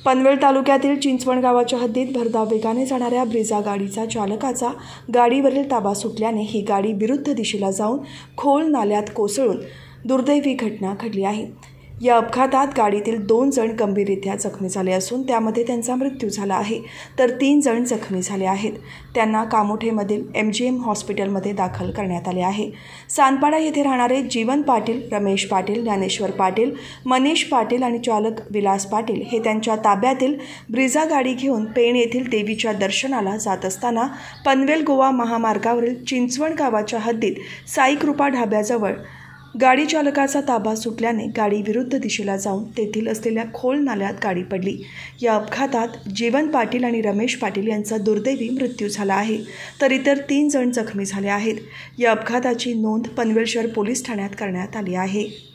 पनवेल तालुक्यातील चिंचवण गावाच्या हद्दीत भरधाव वेगाने जाणाऱ्या ब्रिझा गाडीचा चालकाचा गाडीवरील ताबा सुटल्याने ही गाडी विरुद्ध दिशेला जाऊन खोल नाल्यात कोसळून दुर्दैवी घटना घडली आहे। या अपघातात गाडीतील 2 जण गंभीररीत्या जखमी झाले असून त्यामध्ये त्यांचा मृत्यू झाला आहे, तर 3 जण जखमी झाले आहेत। त्यांना कामोठेमधील MGM हॉस्पिटलमध्ये दाखल करण्यात आले आहे। सानपाडा येथे राहणारे जीवन पाटील, रमेश पाटील, ज्ञानेश्वर पाटील, मनीष पाटील आणि चालक विलास पाटील हे त्यांच्या ताब्यातील ब्रिझा गाडी घेऊन पेण येथील देवीच्या दर्शनाला जात असताना पनवेल गोवा महामार्गावरील चिंचवण गावाच्या हद्दीत साई कृपा ढाब्याजवळ गाडी चालकाचा ताबा सुटल्याने गाडी विरुद्ध दिशेला जाऊन तेथील असलेल्या खोल नाल्यात गाडी पडली। या अपघातात जीवन पाटील आणि रमेश पाटील यांचा दुर्दैवी मृत्यू झाला आहे, तर इतर 3 जण जखमी झाले आहेत। या अपघाताची नोंद पनवेल शहर पोलीस ठाण्यात करण्यात आली आहे।